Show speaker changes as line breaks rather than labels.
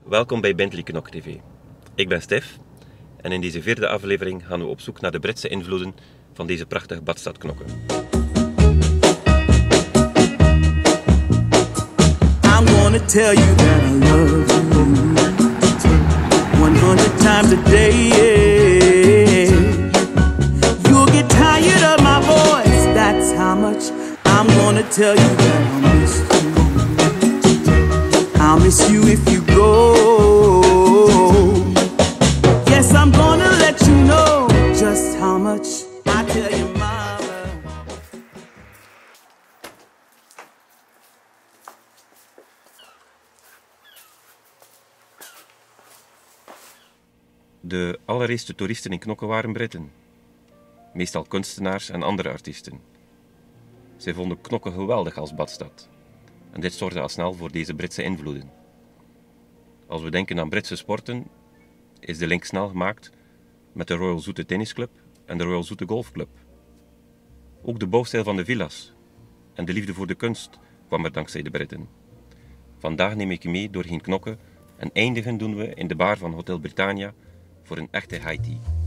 welkom bij Bentley Knok TV. Ik ben Stef en in deze vierde aflevering gaan we op zoek naar de Britse invloeden van deze prachtige badstad Knokke.
I'm gonna tell you that I love you 100 times a day, yeah. You'll get tired of my voice, that's how much I'm gonna tell you that I miss you. I'll miss you if you go. Yes, I'm gonna let you know just how much I tell you, mama.
De allereerste toeristen in Knokke waren Britten, meestal kunstenaars en andere artiesten. Zij vonden Knokke geweldig als badstad en dit zorgde al snel voor deze Britse invloeden. Als we denken aan Britse sporten, is de link snel gemaakt met de Royal Zoete Tennisclub en de Royal Zoete Golfclub. Ook de bouwstijl van de villa's en de liefde voor de kunst kwam er dankzij de Britten. Vandaag neem ik je mee doorheen Knokke en eindigen doen we in de bar van Hotel Britannia voor een echte high tea.